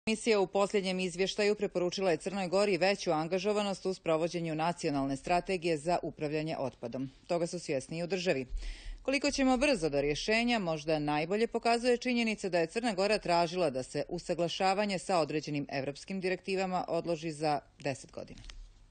Komisija u posljednjem izvještaju preporučila je Crnoj Gori veću angažovanost u sprovođenju nacionalne strategije za upravljanje otpadom. Toga su svjesni i u državi. Koliko ćemo brzo do rješenja, možda najbolje pokazuje činjenica da je Crna Gora tražila da se usaglašavanje sa određenim evropskim direktivama odloži za 10 godina.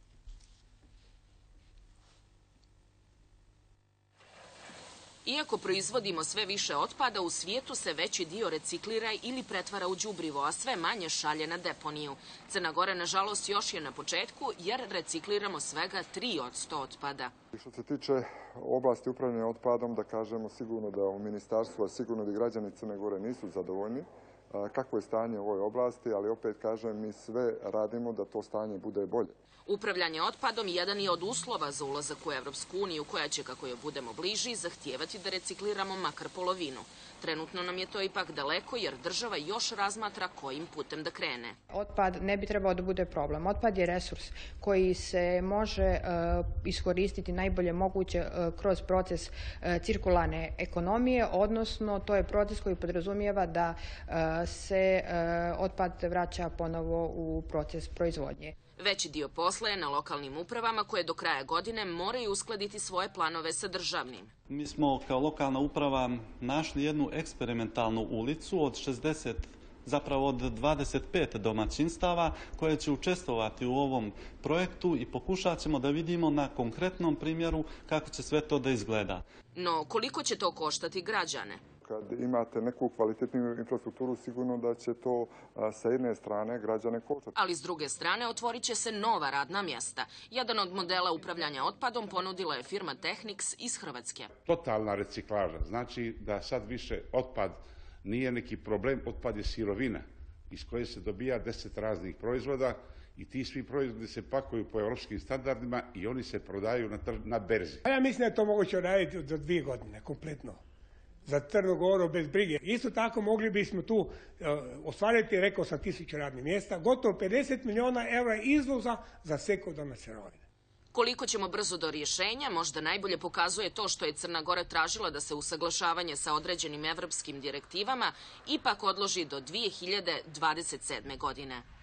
Iako proizvodimo sve više otpada, u svijetu se veći dio reciklira ili pretvara u đubrivo, a sve manje šalje na deponiju. Crna Gora, nažalost, još je na početku, jer recikliramo svega 3% otpada. Što se tiče oblasti upravljanja otpadom, da kažemo sigurno da u ministarstvu, a sigurno da i građani Crne Gore nisu zadovoljni kakvo je stanje u ovoj oblasti, ali opet kažem, mi sve radimo da to stanje bude bolje. Upravljanje otpadom jedan je od uslova za ulazak u Evropsku uniju, koja će, kako joj budemo bliži, zahtijevati da recikliramo makar polovinu. Trenutno nam je to ipak daleko, jer država još razmatra kojim putem da krene. Otpad ne bi trebao da bude problem. Otpad je resurs koji se može iskoristiti najbolje moguće kroz proces cirkularne ekonomije, odnosno to je proces koji podrazumijeva da se otpad vraća ponovo u proces proizvodnje. Veći dio posla je na lokalnim upravama koje do kraja godine moraju uskladiti svoje planove sa državnim. Mi smo kao lokalna uprava našli jednu eksperimentalnu ulicu od 60, zapravo od 25 domaćinstava koje će učestvovati u ovom projektu i pokušat ćemo da vidimo na konkretnom primjeru kako će sve to da izgleda. No, koliko će to koštati građane? Kad imate neku kvalitetnu infrastrukturu, sigurno da će to sa jedne strane građane koštati. Ali s druge strane otvorit će se nova radna mjesta. Jedan od modela upravljanja otpadom ponudila je firma Tehnix iz Hrvatske. Totalna reciklaža znači da sad više otpad nije neki problem, otpad je sirovina iz koje se dobija 10 raznih proizvoda i ti svi proizvodi se pakuju po europskim standardima i oni se prodaju na berzi. Ja mislim da je to moguće raditi do 2 godine, kompletno. Za Crnu Goru bez brige. Isto tako mogli bismo tu ostvariti, rekao sam, 1000 radnih mjesta, gotovo 50 milijuna eura izvoza za sekundarne sirovine. Koliko ćemo brzo do rješenja, možda najbolje pokazuje to što je Crna Gora tražila da se usaglašavanje sa određenim evropskim direktivama ipak odloži do 2027. godine.